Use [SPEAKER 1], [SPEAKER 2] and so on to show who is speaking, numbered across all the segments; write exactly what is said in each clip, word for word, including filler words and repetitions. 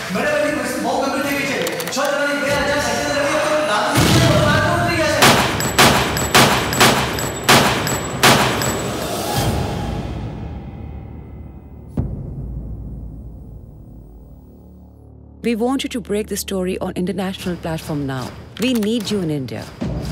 [SPEAKER 1] મને બધી પરિસ્થિતિ બહુ ગંભીર થઈ ગઈ છે. છ જણાની બે હજાર સેકન્ડ રહી તો દાદુજી વાત ઉતરી ગયા છે.
[SPEAKER 2] We want you to break the story on international platform now. We need you in India.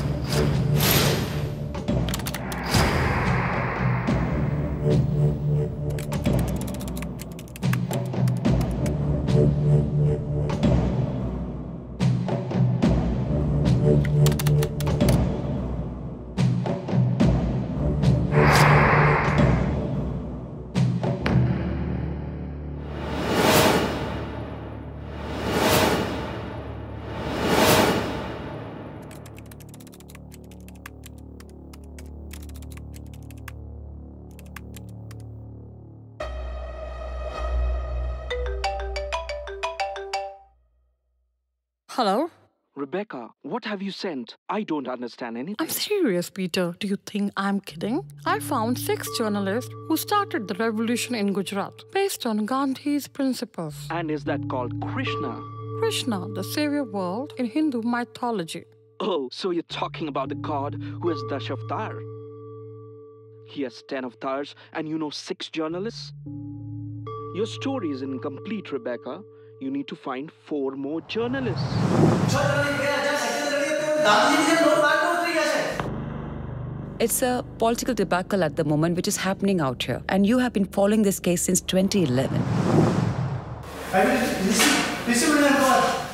[SPEAKER 3] Hello?
[SPEAKER 4] Rebecca, what have you sent? I don't understand anything.
[SPEAKER 3] I'm serious, Peter. Do you think I'm kidding? I found six journalists who started the revolution in Gujarat based on Gandhi's principles.
[SPEAKER 4] And is that called Krishna?
[SPEAKER 3] Krishna, the savior world in Hindu mythology.
[SPEAKER 4] Oh, so you're talking about the god who has Dash avatar. He has ten avatars and you know six journalists? Your story is incomplete, Rebecca. You need to find four more journalists.
[SPEAKER 2] It's a political debacle at the moment which is happening out here. And you have been following this case since twenty eleven.
[SPEAKER 1] I will listen, listen to them.